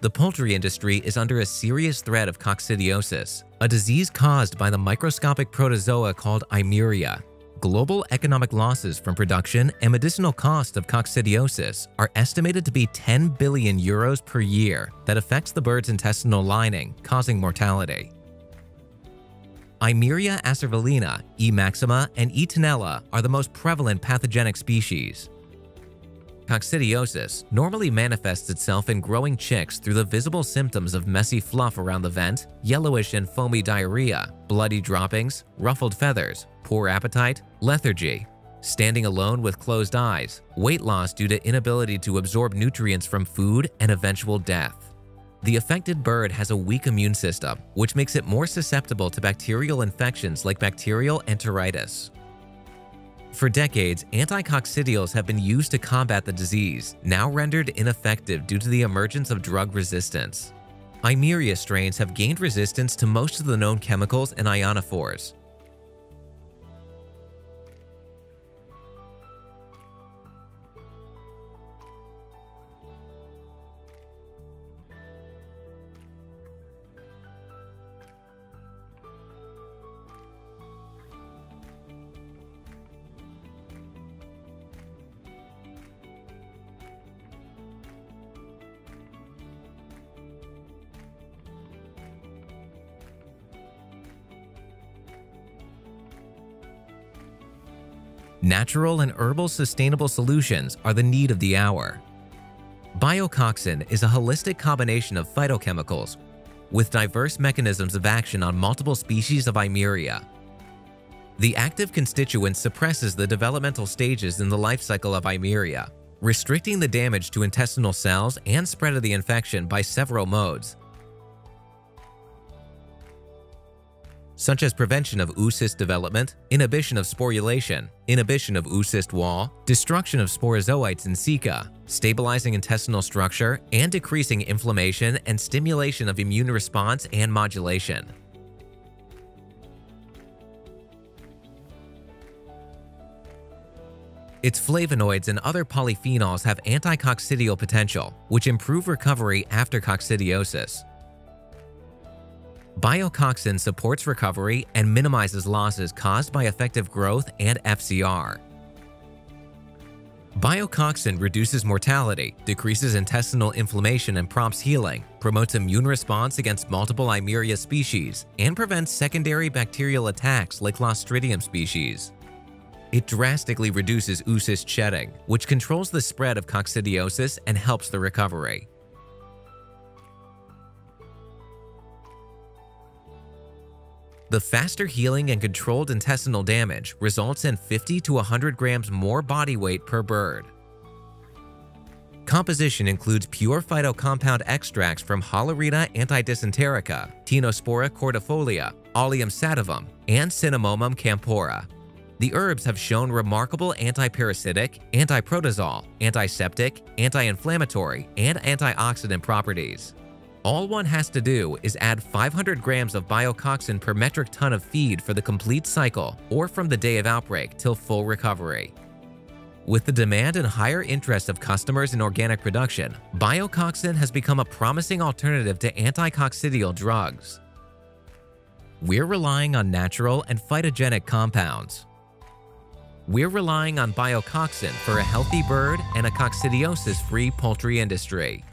The poultry industry is under a serious threat of coccidiosis, a disease caused by the microscopic protozoa called Eimeria. Global economic losses from production and medicinal costs of coccidiosis are estimated to be 10 billion euros per year that affects the bird's intestinal lining, causing mortality. Eimeria acervulina, E. maxima, and E. tenella are the most prevalent pathogenic species. Coccidiosis normally manifests itself in growing chicks through the visible symptoms of messy fluff around the vent, yellowish and foamy diarrhea, bloody droppings, ruffled feathers, poor appetite, lethargy, standing alone with closed eyes, weight loss due to inability to absorb nutrients from food, and eventual death. The affected bird has a weak immune system, which makes it more susceptible to bacterial infections like bacterial enteritis. For decades, anticoccidials have been used to combat the disease, now rendered ineffective due to the emergence of drug resistance. Eimeria strains have gained resistance to most of the known chemicals and ionophores. Natural and herbal sustainable solutions are the need of the hour. Biocoxin is a holistic combination of phytochemicals with diverse mechanisms of action on multiple species of Eimeria. The active constituent suppresses the developmental stages in the life cycle of Eimeria, restricting the damage to intestinal cells and spread of the infection by several modes, such as prevention of oocyst development, inhibition of sporulation, inhibition of oocyst wall, destruction of sporozoites in ceca, stabilizing intestinal structure, and decreasing inflammation and stimulation of immune response and modulation. Its flavonoids and other polyphenols have anticoccidial potential, which improve recovery after coccidiosis. Biocoxin supports recovery and minimizes losses caused by effective growth and FCR. Biocoxin reduces mortality, decreases intestinal inflammation and prompts healing, promotes immune response against multiple Eimeria species, and prevents secondary bacterial attacks like Clostridium species. It drastically reduces oocyst shedding, which controls the spread of coccidiosis and helps the recovery. The faster healing and controlled intestinal damage results in 50 to 100 grams more body weight per bird. Composition includes pure phytocompound extracts from Halorrhina antidysenterica, Tinospora cordifolia, Allium sativum, and Cinnamomum campora. The herbs have shown remarkable antiparasitic, antiprotozoal, antiseptic, anti-inflammatory, and antioxidant properties. All one has to do is add 500 grams of biocoxin per metric ton of feed for the complete cycle or from the day of outbreak till full recovery. With the demand and higher interest of customers in organic production, biocoxin has become a promising alternative to anticoccidial drugs. We're relying on natural and phytogenic compounds. We're relying on biocoxin for a healthy bird and a coccidiosis-free poultry industry.